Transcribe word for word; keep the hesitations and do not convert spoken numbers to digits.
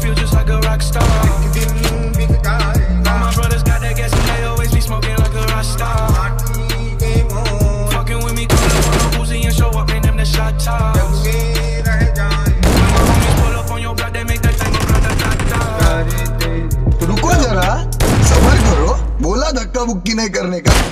feel just like a rock star. All my brothers got that gas and they always be smoking like a rock star. Fucking with me, call up on a Uzi and show up in them the shot tops. When my homies pull up on your block, they make that thing go grata-ta-ta. रुको जरा, सबर करो, बोला धक्का बुक्की नहीं करने का.